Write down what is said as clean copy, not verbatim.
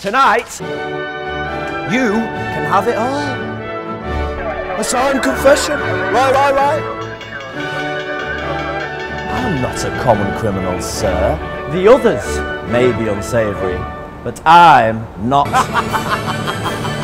Tonight, you can have it all. A signed confession. Right. I'm not a common criminal, sir. The others may be unsavoury, but I'm not.